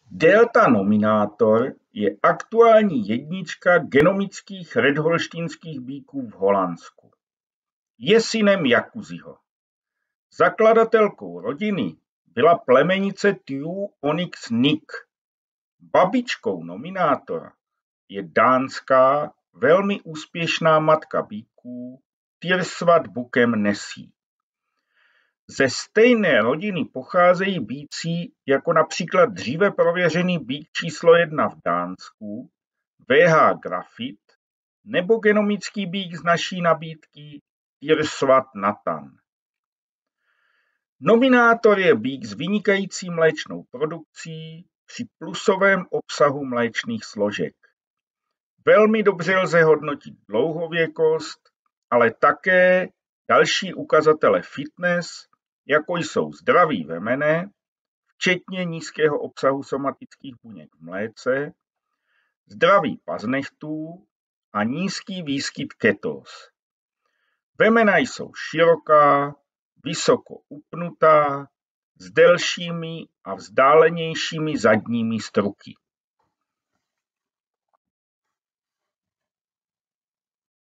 Delta nominátor je aktuální jednička genomických redholštýnských býků v Holandsku. Je synem Jakuziho. Zakladatelkou rodiny byla plemenice Tju Onyx Nick. Babičkou nominátora je dánská, velmi úspěšná matka býků Tirsvat Bukem Nessie. Ze stejné rodiny pocházejí býci jako například dříve prověřený býk číslo 1 v Dánsku, VH Grafit, nebo genomický býk z naší nabídky Tirsvat Natan. Nominátor je býk s vynikající mléčnou produkcí při plusovém obsahu mléčných složek. Velmi dobře lze hodnotit dlouhověkost, ale také další ukazatele fitness, jako jsou zdraví vemene, včetně nízkého obsahu somatických buněk v mléce, zdraví paznechtů a nízký výskyt ketóz. Vemena jsou široká, vysoko upnutá, s delšími a vzdálenějšími zadními struky.